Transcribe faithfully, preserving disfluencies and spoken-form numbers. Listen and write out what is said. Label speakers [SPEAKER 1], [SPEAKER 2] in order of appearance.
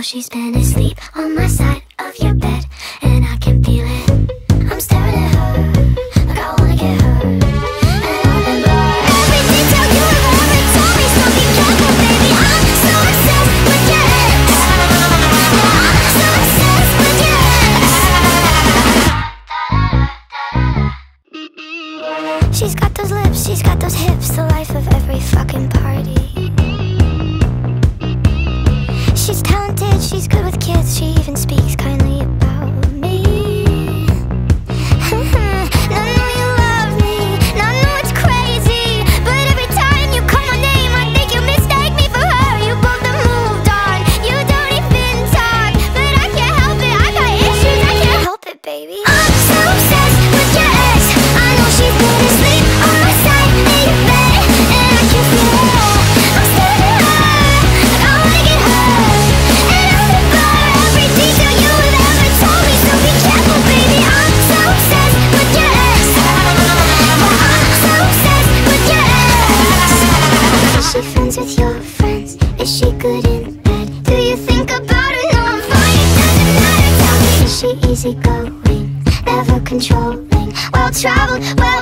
[SPEAKER 1] she's been asleep on my side of your bed, and I can feel it. I'm staring at her like I wanna get her. And I remember every detail you have ever told me, so be careful, baby. I'm so obsessed with your ex. I'm so obsessed with your ex. She's got those lips, she's got those hips, the life of every fucking party. She's talented, she's good with kids, she even speaks kindly about me. Now I know you love me, now I know it's crazy, but every time you call my name, I think you mistake me for her. You both have moved on, you don't even talk, but I can't help it, I got issues, I can't help it, baby. I'm so obsessed with your ex, I know she's been asleep on my side in your bed, and I can feel it. I'm staring at her like I wanna get her. Is she friends with your friends? Is she good in bed? Do you think about her? No, I'm fine, it doesn't matter. Tell me, is she easygoing, never controlling, well-traveled, well